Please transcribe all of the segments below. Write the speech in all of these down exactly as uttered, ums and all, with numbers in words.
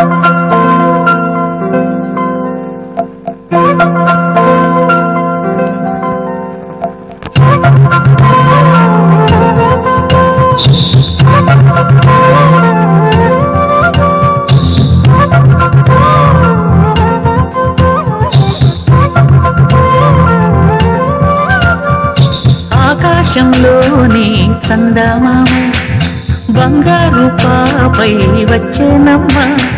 ఆకాశంలోని చందమామ బంగారు పాపై వచ్చేనమ్మ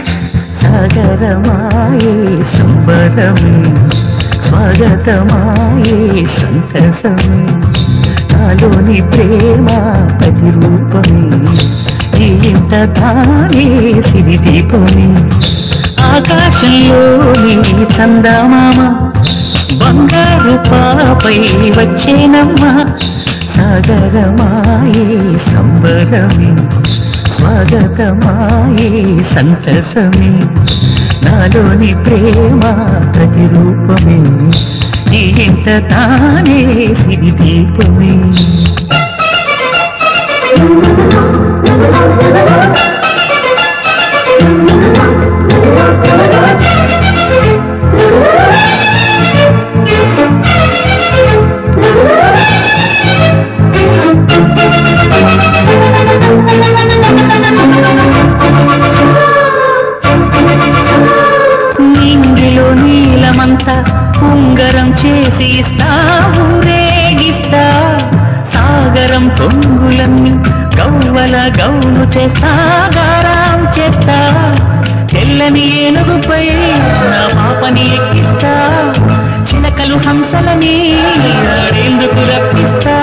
సాగరమాయే సంబరమే స్వాగతమాయే సంతసమే నాలోని ప్రేమ ప్రతిరూపమే ఈ ఇంత తానే సిరిదీపమే ఆకాశంలోని చందమామ బంగారు పాపై వచ్చేనమ్మ సాగరమాయే సంబరమే స్వాగతమాయే సంతసమే నాలోని ప్రేమ ప్రతిరూపమే ఈ ఇంత తానే సిరిదీపమే నింగిలో నీలమంతా ఉంగరం చేసి ఇస్తా ఊరేగిస్తా సాగరం పొంగులన్నీ గౌవల గౌను చేస్తా గారాం చేస్తా తెల్లని ఏనుగుపై నా పాపని ఎక్కిస్తా చిలకలు హంసలని ఆడేందుకు రప్పిస్తా